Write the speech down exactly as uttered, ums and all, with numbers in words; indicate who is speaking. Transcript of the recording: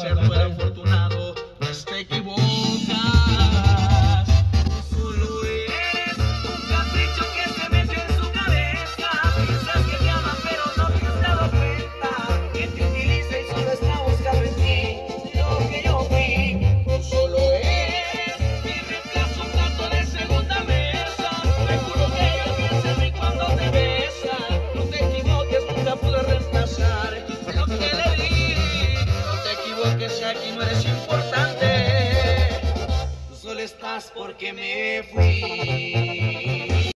Speaker 1: ser tú el afortunado, pues te equivocas. Solo es un capricho que se metió en su cabeza. Piensas que te ama pero no te has dado cuenta que te utiliza y solo está buscando en ti lo que yo fui. Solo es mi reemplazo, un plato de segunda mesa. Te juro que ella piensa en mí cuando te besa. No te equivoques, nunca pude reemplazar lo que le di. No te equivoques, aquí no eres importante. Tú solo estás porque me fui.